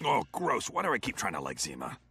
Oh, gross. Why do I keep trying to like Zima?